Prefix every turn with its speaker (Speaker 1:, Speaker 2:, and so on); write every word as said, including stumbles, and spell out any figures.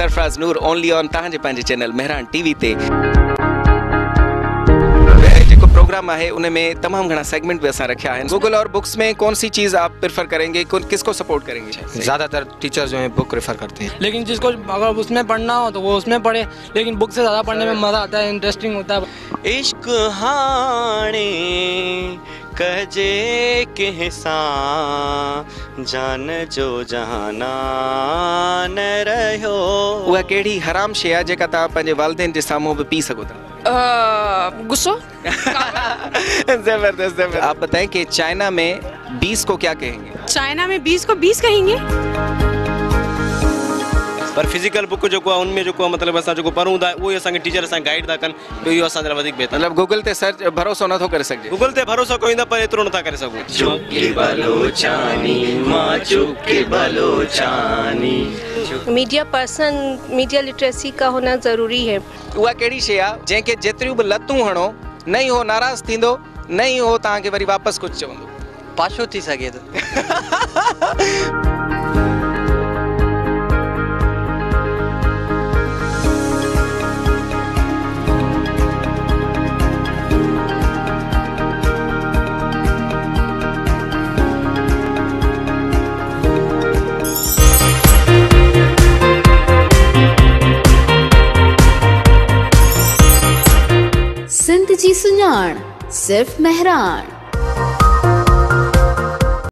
Speaker 1: Sarfaraz Noor only on तव्हांजे पंहिंजे channel Mehran TV ते जो प्रोग्राम है उनमें तमाम घना सेगमेंट भी असां रखा है। गूगल और बुक्स में कौन सी चीज़ आप प्रेफर करेंगे, किसको सपोर्ट करेंगे?
Speaker 2: ज़्यादातर टीचर जो हैं बुक रेफर करते हैं,
Speaker 3: लेकिन जिसको अगर उसमें पढ़ना हो तो वो उसमें पढ़े, लेकिन बुक से ज़्यादा पढ़ने में मज़ा आता है, इंटरेस्टिंग होता है।
Speaker 4: इश्क हाणे कजे के सां जान जो जहाना न रहियो।
Speaker 1: उहा कहिड़ी हराम शइ आहे जेका तव्हां पंहिंजे वालिदैन जे साम्हूं बि पी सघो था?
Speaker 5: गुस्सो।
Speaker 1: जबरदस्त जबरदस्त। आप बताएं कि चाइना में बीस को क्या कहेंगे?
Speaker 5: चाइना में बीस को बीस कहेंगे।
Speaker 4: पर फिजिकल बुक जो को उनमें जो को मतलब असां जो पढ़ूं था वो असां के टीचर असां गाइड था कन तो यो असां वधिक बेहतर।
Speaker 1: मतलब गूगल ते सर्च भरोसो न थो करे सके?
Speaker 4: गूगल ते भरोसा कोइंदा पर एतरो न था करे सको।
Speaker 6: चुके बलोचानी मां चुके बलोचानी।
Speaker 7: मीडिया पर्सन, मीडिया लिटरेसी का होना ज़रूरी है।
Speaker 1: उहा कहिड़ी शइ आहे जंहिंखे जेतिरियूं बि लतूं हणो नहीं हो नाराज़ थींदो, नहीं हो तव्हांखे वरी वापसि कुझु चवंदो?
Speaker 3: पाछो थी सघे थो।
Speaker 8: सिंध जी सुञाण सिर्फ मेहरान।